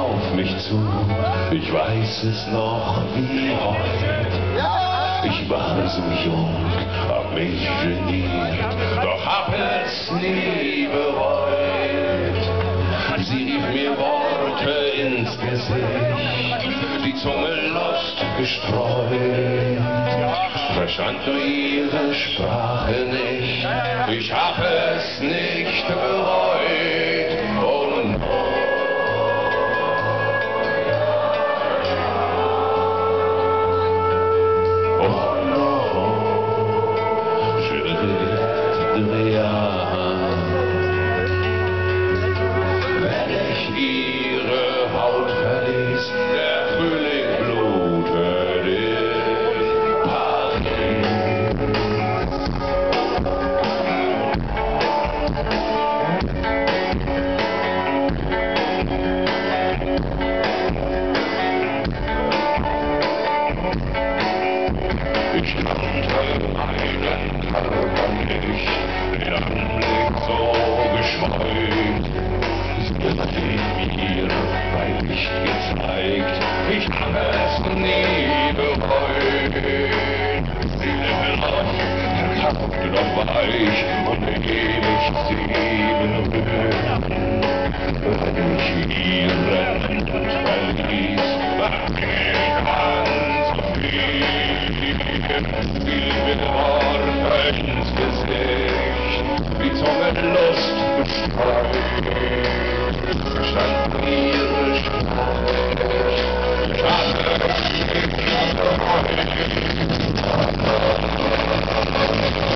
auf mich zu, ich weiß es noch wie heute. Ich war so jung, hab mich geniert, doch hab es nie bereut. Sie rief mir Worte ins Gesicht, die Zunge lost gestreut. Verstand nur ihre Sprache nicht, ich hab es nicht bereut. Oh no. Wenn ich ihre Haut verließ, der Frühling blutet in Paris. Ich kannte meinen Körper nicht, den Anblick so gescheut. Sie hat ihn mir bei Licht gezeigt, ich habe es nie bereut. Seele noch, verkauft doch weich und ewig sie berührt. Wenn ich ihren Mund verließ, war ich an zu viel. Fiel mir Worte ins Gesicht, die Zunge Lust bestreut. Verstand ihre Sprache nicht, ich hatte es nicht bereut.